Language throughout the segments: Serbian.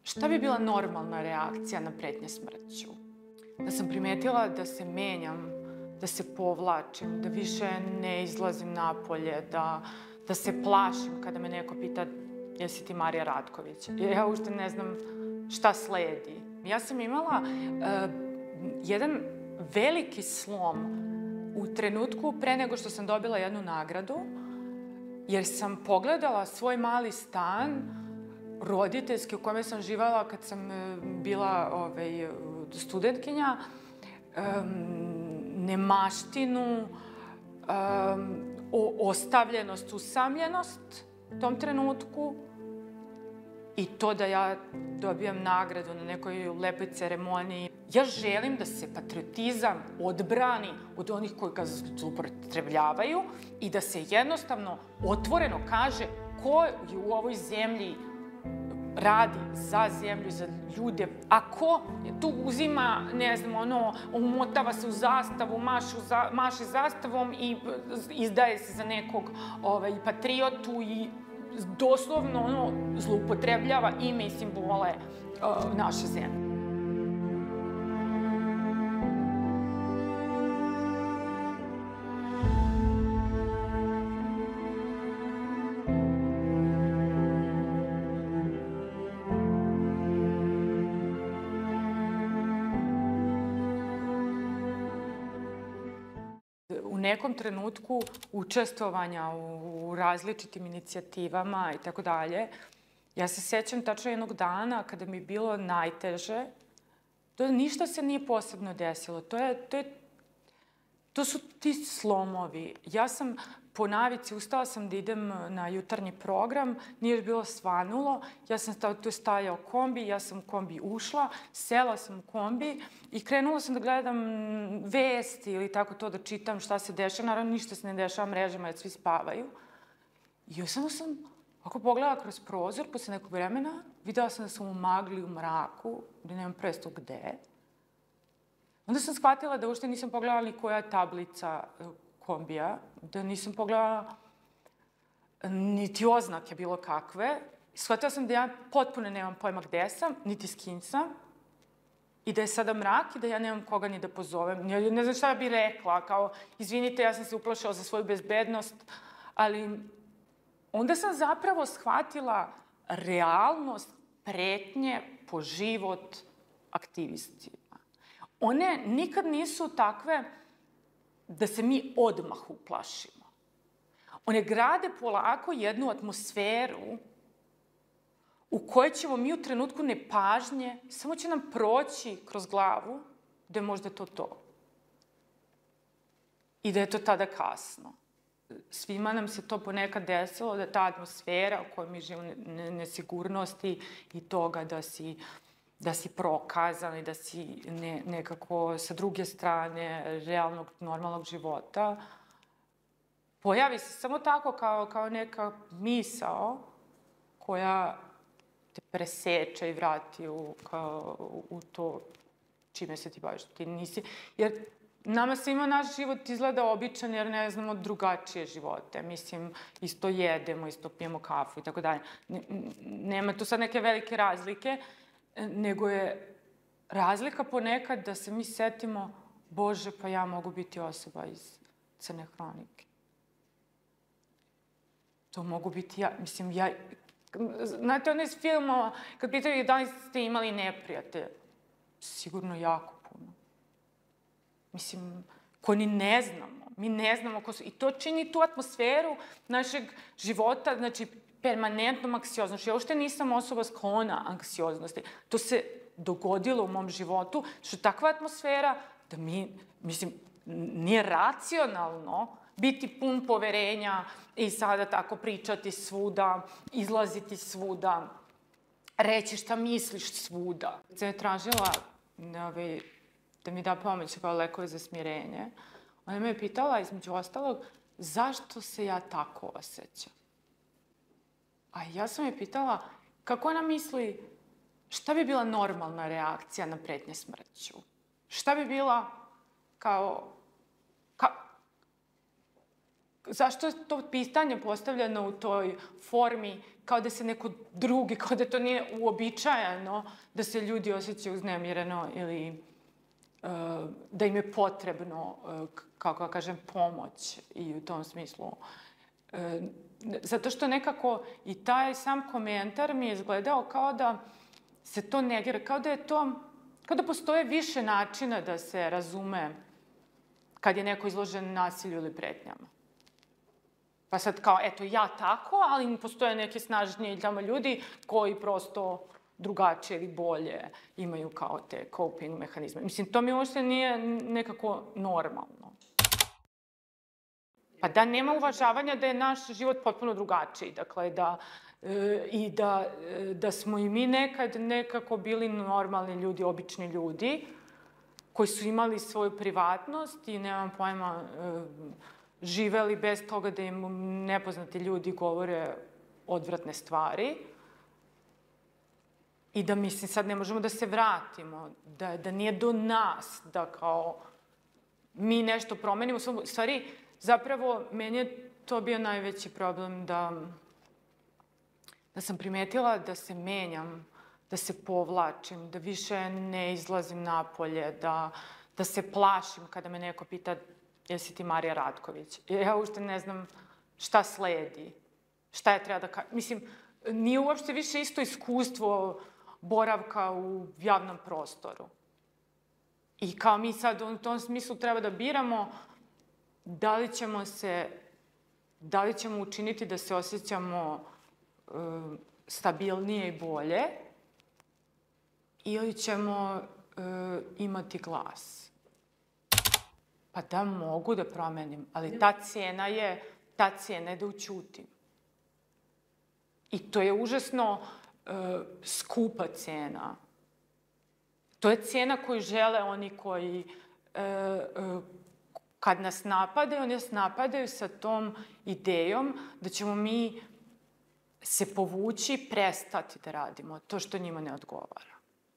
Šta bi bila normalna reakcija na pretnje smrću? Da sam primetila da se menjam, da se povlačim, da više ne izlazim napolje, da se plašim kada me neko pita jesi ti Marija Ratković. Ja uopšte ne znam šta sledi. Ja sam imala jedan veliki slom u trenutku pre nego što sam dobila jednu nagradu, jer sam pogledala svoj mali stan roditeljski u kome sam živala kad sam bila studentkinja, nemaštinu, ostavljenost, usamljenost u tom trenutku i to da ja dobijam nagradu na nekoj lepoj ceremoniji. Ja želim da se patriotizam odbrani od onih koji ga zloupotrebljavaju i da se jednostavno otvoreno kaže ko u ovoj zemlji radi za zemlju, za ljude. A ko tu uzima, ne znam, umotava se u zastavu, maše zastavom i izdaje se za nekog patriotu i doslovno zloupotrebljava ime i simbole naše zemlje. U nekom trenutku učestvovanja u različitim inicijativama i tako dalje, ja se sećam tačno jednog dana kada mi je bilo najteže, ništa se nije posebno desilo. To su ti slomovi. Ja sam po navici, ustala sam da idem na jutarnji program, nije još bilo svanulo, ja sam tu stajao kombi, ja sam u kombi ušla, sela sam u kombi i krenula sam da gledam vesti ili tako to da čitam šta se dešava. Naravno, ništa se ne dešava mrežama jer svi spavaju. I samo sam, ako pogledala kroz prozor, posle nekog vremena, videla sam da sam u magli, u mraku, da nemam predstavu gde. Onda sam shvatila da uopšte nisam pogledala ni koja je tablica kombija, da nisam pogledala niti oznake bilo kakve. Shvatila sam da ja potpuno nemam pojma gde sam, niti s kim sam, i da je sada mrak i da ja nemam koga ni da pozovem. Ne znam šta bih rekla, kao, izvinite, ja sam se uplašila za svoju bezbednost, ali onda sam zapravo shvatila realnost pretnje po život aktivistima. One nikad nisu takve da se mi odmah uplašimo. One grade polako jednu atmosferu u kojoj ćemo mi u trenutku nepažnje, samo će nam proći kroz glavu da je možda to. I da je to tada kasno. Svima nam se to ponekad desilo, da ta atmosfera u kojoj mi živimo nesigurnosti i toga da si prokazan i da si nekako sa druge strane realnog, normalnog života, pojavi se samo tako kao neka misao koja te preseče i vrati u to čime se ti baviš. Ti nisi, jer nama svima naš život izgleda običan jer ne znamo drugačije živote. Mislim, isto jedemo, isto pijemo kafu i tako dalje. Nema tu sad neke velike razlike, nego je razlika ponekad da se mi setimo, Bože, pa ja mogu biti osoba iz Crne hronike. To mogu biti ja. Mislim, ja... Znate, ono iz filmova, kad pitaju da li ste imali neprijatelje, sigurno jako puno. Mislim, ko ni ne znamo. Mi ne znamo ko su. I to čini tu atmosferu našeg života, znači, permanentnom anksioznošću. Ja uopšte nisam osoba sklona anksioznosti. To se dogodilo u mom životu, što je takva atmosfera da mislim, nije racionalno biti pun poverenja i sada tako pričati svuda, izlaziti svuda, reći šta misliš svuda. Sam je tražila da mi da pomoć kao lekove za smirenje. Ona me je pitala, između ostalog, zašto se ja tako osjećam? A ja sam je pitala kako ona misli, šta bi bila normalna reakcija na pretnje smrću? Šta bi bila kao zašto je to pitanje postavljeno u toj formi kao da se neko drugi, kao da to nije uobičajeno, da se ljudi osjećaju uznemireno ili da im je potrebno, kako kažem, pomoć i u tom smislu. Zato što nekako i taj sam komentar mi je izgledao kao da se to negira, kao da postoje više načina da se razume kad je neko izložen nasilju ili pretnjama. Pa sad kao, eto, ja tako, ali postoje neke snažnije tamo ljudi koji prosto drugačije ili bolje imaju kao te coping mehanizme. Mislim, to mi uopšte nije nekako normalno. Pa da nema uvažavanja da je naš život potpuno drugačiji. Dakle, da smo i mi nekad nekako bili normalni ljudi, obični ljudi, koji su imali svoju privatnost i, nemam pojma, živeli bez toga da im nepoznati ljudi govore odvratne stvari. I da, mislim, sad ne možemo da se vratimo, da nije do nas, da kao mi nešto promenimo. U stvari, zapravo, meni je to bio najveći problem da sam primetila da se menjam, da se povlačim, da više ne izlazim napolje, da se plašim kada me neko pita jesi ti Marija Ratković. Ja uopšte ne znam šta sledi, šta je treba da kažem. Mislim, nije uopšte više isto iskustvo boravka u javnom prostoru. I kao mi sad u tom smislu treba da biramo da li ćemo učiniti da se osjećamo stabilnije i bolje ili ćemo imati glas. Pa da mogu da promenim, ali ta cena je da ućutim. I to je užasno skupa cena. To je cena koju žele oni koji, kad nas napadaju, oni nas napadaju sa tom idejom da ćemo mi se povući, prestati da radimo to što njima ne odgovara.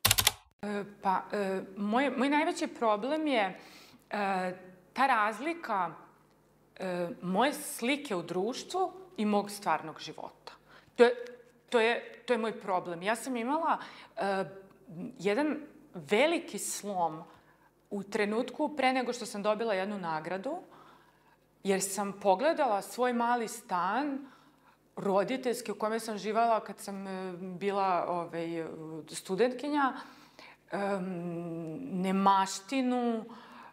Moj najveći problem je ta razlika moje slike u društvu i mog stvarnog života. To je moj problem. Ja sam imala jedan veliki slom u trenutku pre nego što sam dobila jednu nagradu, jer sam pogledala svoj mali stan roditeljski u kome sam živala kad sam bila studentkinja, nemaštinu,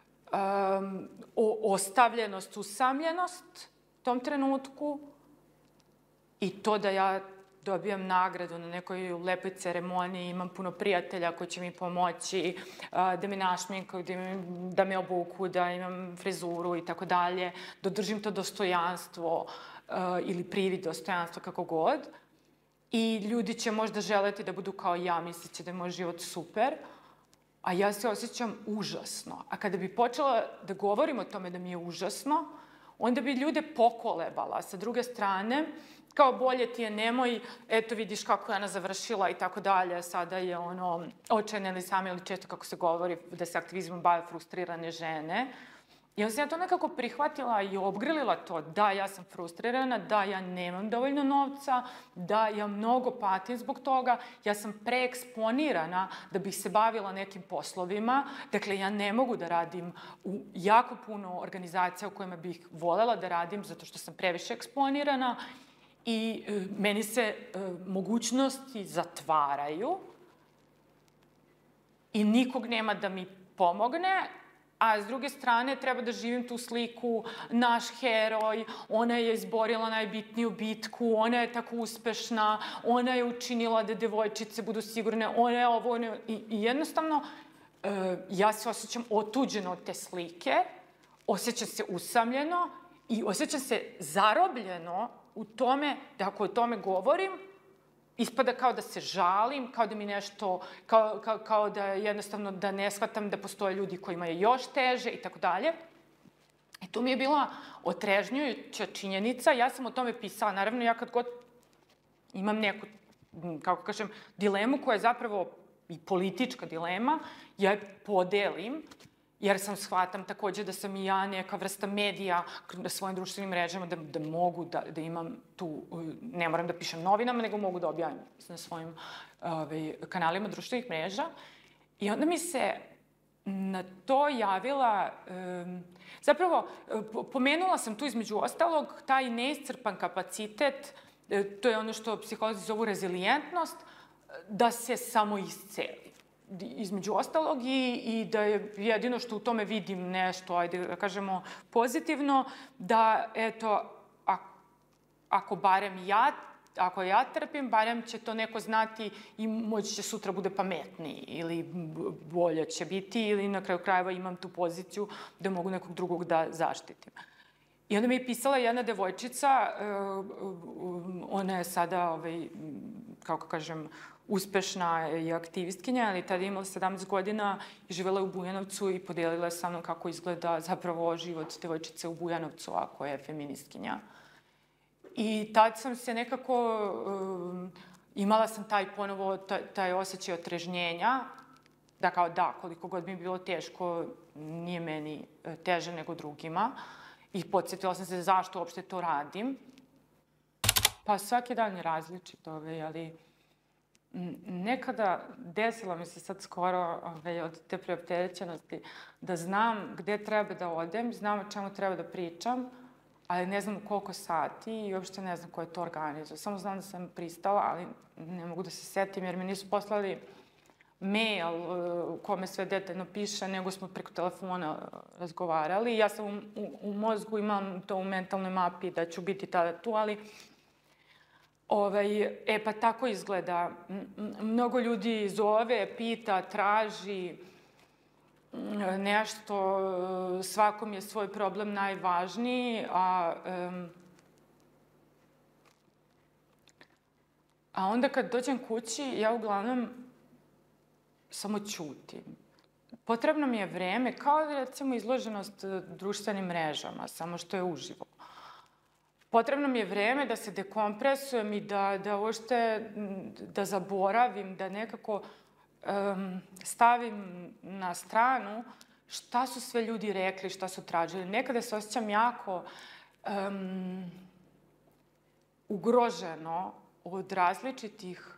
ostavljenost, usamljenost u tom trenutku i to da ja dobijam nagradu na nekoj lepoj ceremoniji, imam puno prijatelja koji će mi pomoći, da me našminkaju, da me obuku, da imam frizuru i tako dalje, da održim to dostojanstvo ili privid dostojanstva, kako god. I ljudi će možda želeti da budu kao ja, misleće da je moj život super, a ja se osjećam užasno. A kada bi počela da govorim o tome da mi je užasno, onda bi ljude pokolebala. Sa druge strane, kao bolje ti je, nemoj, eto vidiš kako je ona završila i tako dalje, sada je ono, očajne ili same ili često kako se govori da se aktivizmom bave frustrirane žene. I onda sam ja to nekako prihvatila i obgrlila to, da, ja sam frustrirana, da, ja nemam dovoljno novca, da, ja mnogo patim zbog toga, ja sam preeksponirana da bih se bavila nekim poslovima, dakle, ja ne mogu da radim u jako puno organizacija u kojima bih volela da radim, zato što sam previše eksponirana i meni se mogućnosti zatvaraju i nikog nema da mi pomogne, a s druge strane treba da živim tu sliku, naš heroj, ona je izborila najbitniju bitku, ona je tako uspešna, ona je učinila da devojčice budu sigurne, ona je ovo, i jednostavno ja se osjećam otuđeno od te slike, osjećam se usamljeno i osjećam se zarobljeno u tome da ako o tome govorim, ispada kao da se žalim, kao da mi nešto, kao da jednostavno da ne shvatam da postoje ljudi kojima je još teže i tako dalje. I tu mi je bila otrežnjujuća činjenica. Ja sam o tome pisala. Naravno, ja kad god imam neku, kako kažem, dilemu koja je zapravo i politička dilema, ja je podelim jer shvatam takođe da sam i ja neka vrsta medija na svojim društvenim mrežama, da mogu da imam tu, ne moram da pišem novinama, nego mogu da objavim na svojim kanalima društvenih mreža. I onda mi se na to javila, zapravo, pomenula sam tu između ostalog taj neiscrpan kapacitet, to je ono što psiholozi zovu rezilijentnost, da se samo isceli. Između ostalog i da je jedino što u tome vidim nešto, ajde da kažemo, pozitivno, da eto, ako barem ako ja trpim, barem će to neko znati i moći će sutra bude pametniji ili bolje će biti ili na kraju krajeva imam tu poziciju da mogu nekog drugog da zaštitim. I onda mi je pisala jedna devojčica, ona je sada, kako kažem, uspešna i aktivistkinja, ali tada je imala 17 godina i živela je u Bujanovcu i podelila je sa mnom kako izgleda zapravo život devojčice u Bujanovcu, ako je feministkinja. I tad sam se nekako, imala sam taj osjećaj otrežnjenja, da kao da, koliko god mi je bilo teško, nije meni teže nego drugima. I podsjetila sam se zašto uopšte to radim. Pa svaki dan je različit, ali nekada desilo mi se sad skoro od te preopterećenosti da znam gde treba da odem, znam o čemu treba da pričam, ali ne znam u koliko sati i uopšte ne znam ko je to organizuje. Samo znam da sam pristala, ali ne mogu da se setim jer mi nisu poslali mail u kome sve detaljno piše, nego smo preko telefona razgovarali. Ja sam u mozgu, imam to u mentalnoj mapi da ću biti tada tu, ali pa tako izgleda. Mnogo ljudi zove, pita, traži nešto, svakom je svoj problem najvažniji, a onda kad dođem kući, ja uglavnom samo ćutim. Potrebno mi je vreme, kao recimo izloženost društvenim mrežama, samo što je uživo. Potrebno mi je vreme da se dekompresujem i da uopšte da zaboravim, da nekako stavim na stranu šta su sve ljudi rekli, šta su tražili. Nekada se osjećam jako ugroženo od različitih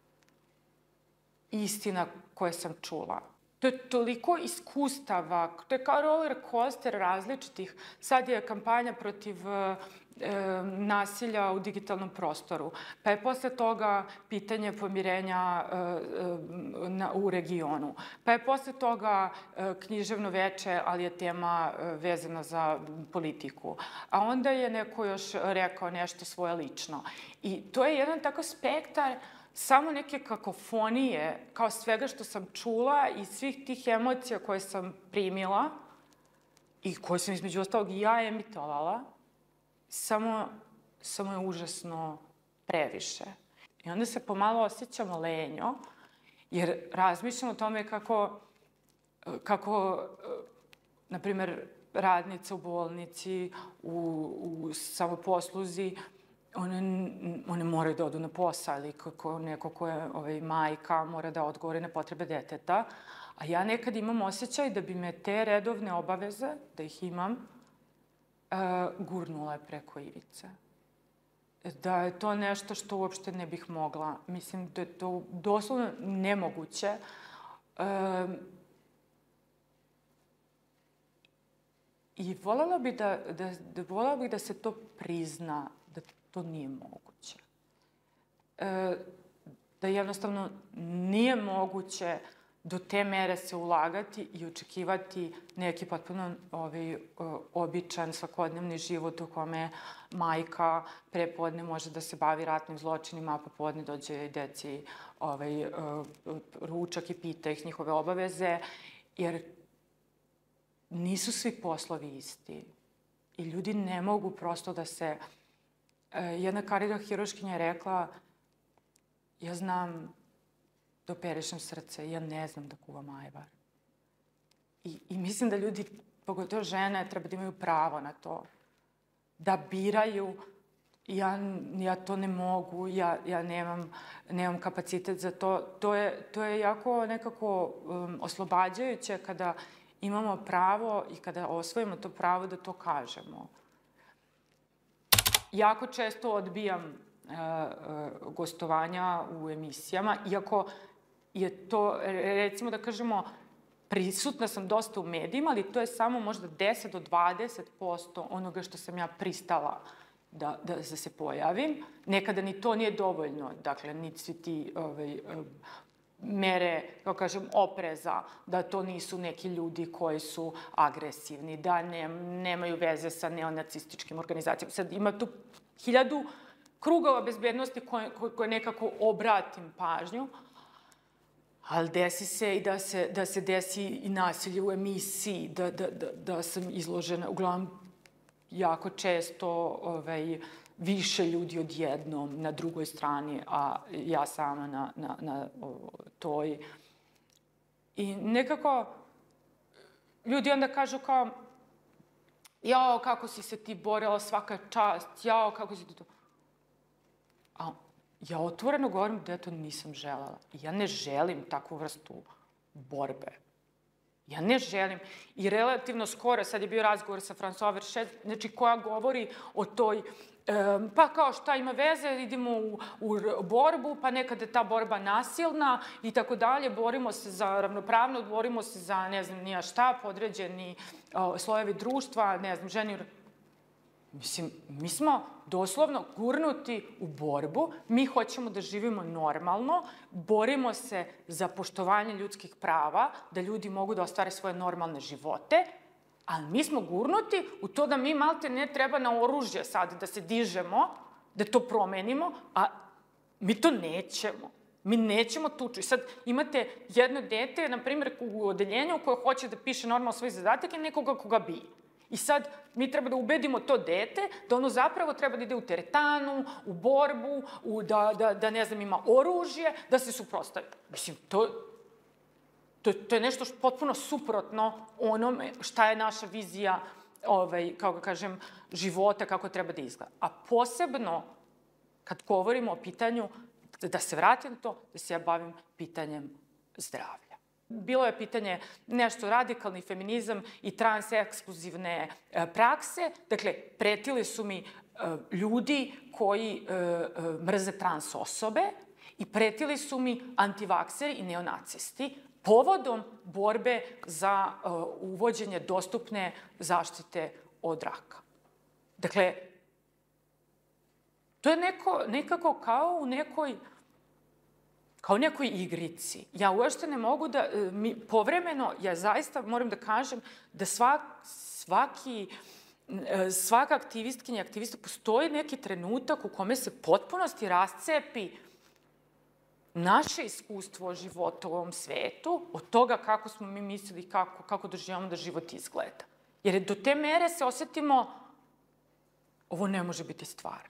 istina koje sam čula. To je toliko iskustava, to je kao roller coaster različitih. Sad je kampanja protiv nasilja u digitalnom prostoru. Pa je posle toga pitanje pomirenja u regionu. Pa je posle toga književno veče, ali je tema vezana za politiku. A onda je neko još rekao nešto svoje lično. I to je jedan takav spektar samo neke kakofonije, kao svega što sam čula i svih tih emocija koje sam primila i koje sam između ostalog i ja emitovala, samo je užasno previše. I onda se pomalo osjećam lenjo, jer razmišljam o tome kako na primer, radnica u bolnici, u samoposluzi, one moraju da odu na posao ili kako neko ko je majka mora da odgovori na potrebe deteta. A ja nekad imam osjećaj da bi me te redovne obaveze, da ih imam, gurnule preko ivice. Da je to nešto što uopšte ne bih mogla. Mislim da je to doslovno nemoguće. I voljela bih da se to prizna, da to nije moguće. Da jednostavno nije moguće do te mere se ulagati i očekivati neki potpuno običan svakodnevni život u kome majka prepodne može da se bavi ratnim zločinima, a popodne dođe deci ručak i pita ih njihove obaveze, jer nisu svi poslovi isti. I ljudi ne mogu prosto da se... Jedna kardiohirurškinja je rekla, ja znam da operišem srce, ja ne znam da kuvam ajvar. I mislim da ljudi, pogotovo žene, treba da imaju pravo na to. Da biraju, ja to ne mogu, ja nemam kapacitet za to. To je jako nekako oslobađajuće kada imamo pravo i kada osvojimo to pravo da to kažemo. Jako često odbijam gostovanja u emisijama, iako je to, recimo da kažemo, prisutna sam dosta u medijima, ali to je samo možda 10 do 20% onoga što sam ja pristala da se pojavim. Nekada ni to nije dovoljno, dakle, ni svi ti mere, kao kažem, opreza, da to nisu neki ljudi koji su agresivni, da nemaju veze sa neonacističkim organizacijama. Sad ima tu 1000 krugova bezbednosti koje nekako obratim pažnju, ali desi se i da se desi i nasilje u emisiji, da sam izložena, uglavnom jako često više ljudi odjednom na drugoj strani, a ja sama na toj. I nekako ljudi onda kažu kao, jao, kako si se ti borila, svaka čast, jao, kako si ti to... A ja otvoreno govorim da ja to nisam želela. Ja ne želim takvu vrstu borbe. Ja ne želim. I relativno skoro, sad je bio razgovor sa François Verchet, znači koja govori o toj, pa kao šta ima veze, idemo u borbu, pa nekada je ta borba nasilna i tako dalje, borimo se za ravnopravnost, borimo se za, ne znam, nija šta, podređeni slojevi društva, ne znam, ženi... Mislim, mi smo doslovno gurnuti u borbu, mi hoćemo da živimo normalno, borimo se za poštovanje ljudskih prava, da ljudi mogu da ostvare svoje normalne živote, ali mi smo gurnuti u to da mi malte ne treba na oružje sad da se dižemo, da to promenimo, a mi to nećemo. Mi nećemo tuču. I sad imate jedno dete, na primjer, u odeljenju koje hoće da piše normalno svoj zadatak i nekoga koga bije. I sad mi treba da ubedimo to dete da ono zapravo treba da ide u teretanu, u borbu, da ne znam, ima oružje, da se suprotstavi. Mislim, to je nešto potpuno suprotno onome šta je naša vizija, kako ga kažem, života, kako treba da izgleda. A posebno, kad govorimo o pitanju, da se vratim na to, da se ja bavim pitanjem zdravlja. Bilo je pitanje nešto radikalni feminizam i transekskluzivne prakse. Dakle, pretili su mi ljudi koji mrze trans osobe i pretili su mi antivakseri i neonacisti povodom borbe za uvođenje dostupne zaštite od raka. Dakle, to je nekako kao u nekoj igrici. Ja uopšte ne mogu da, povremeno, ja zaista moram da kažem da svaka aktivistkinja i aktivista, postoji neki trenutak u kome se potpunosti rascepi naše iskustvo života u ovom svetu, od toga kako smo mi mislili i kako doživljamo da život izgleda. Jer do te mere se osetimo, ovo ne može biti stvarno.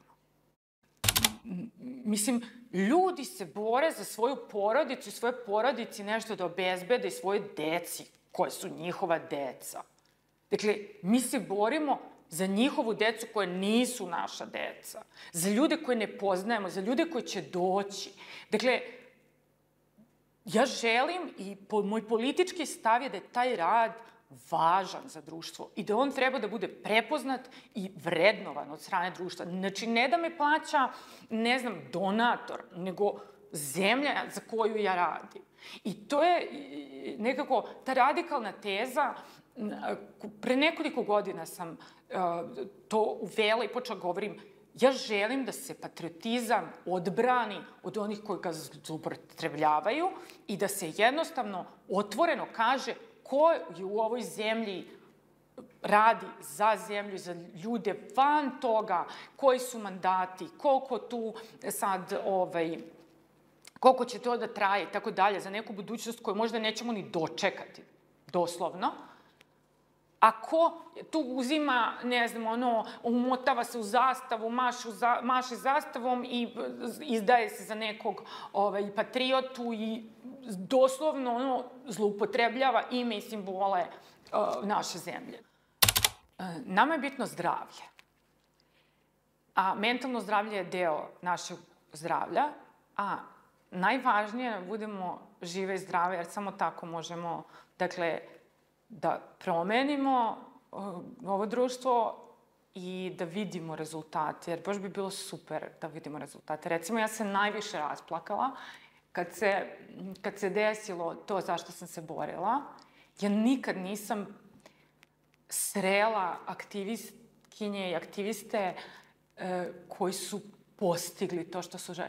Mislim, ljudi se bore za svoju porodicu i svoje porodici nešto da obezbede i svoje deci, koje su njihova deca. Dakle, mi se borimo za njihovu decu koje nisu naša deca, za ljude koje ne poznajemo, za ljude koji će doći. Dakle, ja želim i moj politički stav je da je taj rad važan za društvo i da on treba da bude prepoznat i vrednovan od strane društva. Znači, ne da me plaća, ne znam, donator, nego zemlja za koju ja radim. I to je nekako ta radikalna teza. Pre nekoliko godina sam to uvela i počela govorim, ja želim da se patriotizam odbrani od onih koji ga zloupotrebljavaju i da se jednostavno otvoreno kaže ko u ovoj zemlji radi za zemlju, za ljude van toga, koji su mandati, koliko tu sad, koliko će to da traje i tako dalje, za neku budućnost koju možda nećemo ni dočekati, doslovno. A ko tu uzima, ne znam, umotava se u zastavu, maše zastavom i izdaje se za nekog patriotu i doslovno zloupotrebljava ime i simbole naše zemlje. Nama je bitno zdravlje. A mentalno zdravlje je deo našeg zdravlja, a najvažnije je da budemo žive i zdrave, jer samo tako možemo, dakle, da promenimo ovo društvo i da vidimo rezultate, jer baš bi bilo super da vidimo rezultate. Recimo, ja se najviše rasplakala kad se desilo to zašto sam se borila. Ja nikad nisam srela aktivistkinje i aktiviste koji su postigli to što su žele.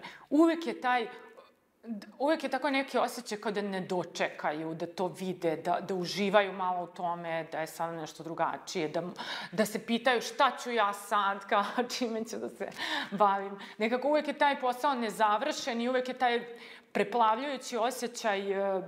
Uvek je tako neki osjećaj kao da ne dočekaju, da to vide, da uživaju malo u tome, da je sad nešto drugačije, da se pitaju šta ću ja sad, kao čime ću da se bavim. Nekako uvek je taj posao nezavršen i uvek je taj preplavljujući osjećaj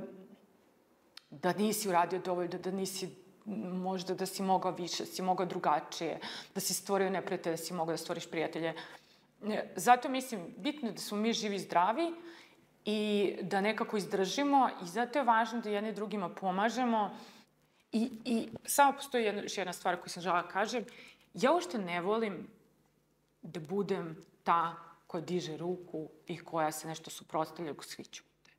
da nisi uradio dovoljno, da nisi možda da si mogao više, da si mogao drugačije, da si stvorio neprijatelje, da si mogao da stvoriš prijatelje. Zato mislim, bitno je da smo mi živi i zdravi i da nekako izdržimo i zato je važno da jedni drugima pomažemo. I samo postoji još jedna stvar koju sam žela da kažem. Ja uopšte ne volim da budem ta koja diže ruku i koja se nešto suprotstavlja ako svi ćute.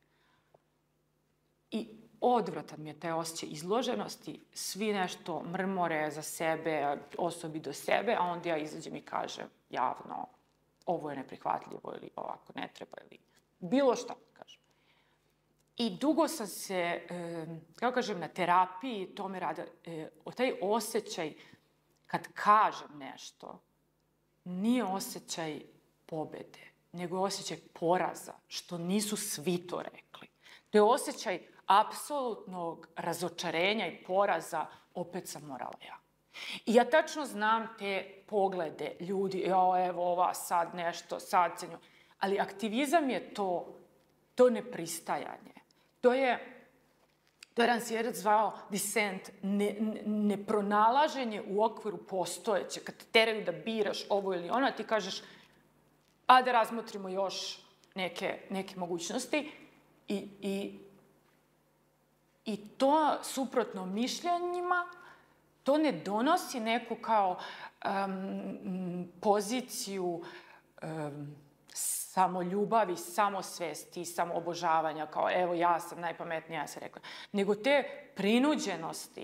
I odvratan mi je taj osjećaj izloženosti, svi nešto mrmore za sebe, osobi do sebe, a onda ja izađem i kažem javno ovo je neprihvatljivo ili ovako ne treba ili bilo šta kažem. I dugo sam se, kako kažem, na terapiji tome rada, taj osjećaj kad kažem nešto nije osjećaj pobede, nego je osjećaj poraza, što nisu svi to rekli. To je osjećaj apsolutnog razočarenja i poraza, opet sam morala ja. I ja tačno znam te poglede ljudi, evo ova sad nešto, sad se nju... Ali aktivizam je to nepristajanje. To je Rancière zvao dissent, nepronalaženje u okviru postojeće. Kad te teraju da biraš ovo ili ono, ti kažeš, a da razmotrimo još neke mogućnosti. I to suprotno mišljenjima, to ne donosi neku kao poziciju samoljubavi, samosvesti, samoobožavanja, kao evo ja sam najpametnija, ja sam rekla. Nego te prinuđenosti,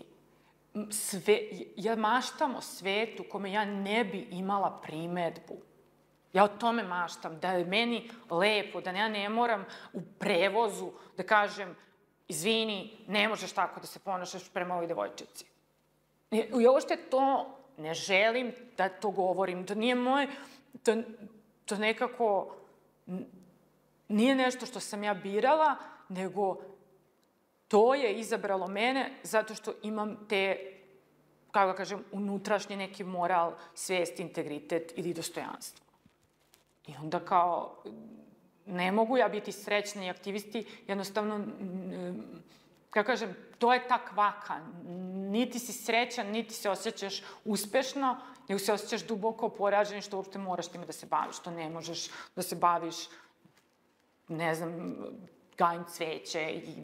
ja maštam o svetu kome ja ne bi imala primedbu. Ja o tome maštam, da je meni lepo, da ja ne moram u prevozu da kažem izvini, ne možeš tako da se ponašaš prema ovoj devojčici. I uopšte to ne želim da to govorim. To nije moje, to nekako nije nešto što sam ja birala, nego to je izabralo mene zato što imam te, kako da kažem, unutrašnji neki moral, svest, integritet ili dostojanstvo. I onda kao, ne mogu ja biti srećna i aktivisti, jednostavno, kako kažem, to je ta kvaka. Niti si srećan, niti se osjećaš uspešno, nego se osjećaš duboko poražen što uopšte moraš time da se baviš. To ne možeš da se baviš, ne znam, gajim cveće i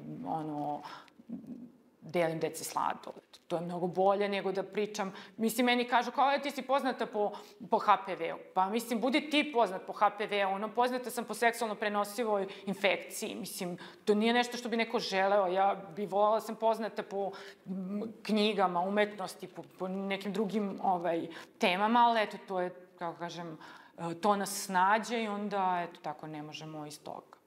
delim deci sladoled. To je mnogo bolje nego da pričam. Mislim, meni kažu kao, ti si poznata po HPV-u. Pa mislim, budi ti poznat po HPV-u. Poznata sam po seksualno prenosivoj infekciji. Mislim, to nije nešto što bi neko želeo. Ja bi voljela da sam poznata po knjigama, umetnosti, po nekim drugim temama, ali eto, to je, kako kažem, to nas snađe i onda, eto, tako ne možemo iz toga.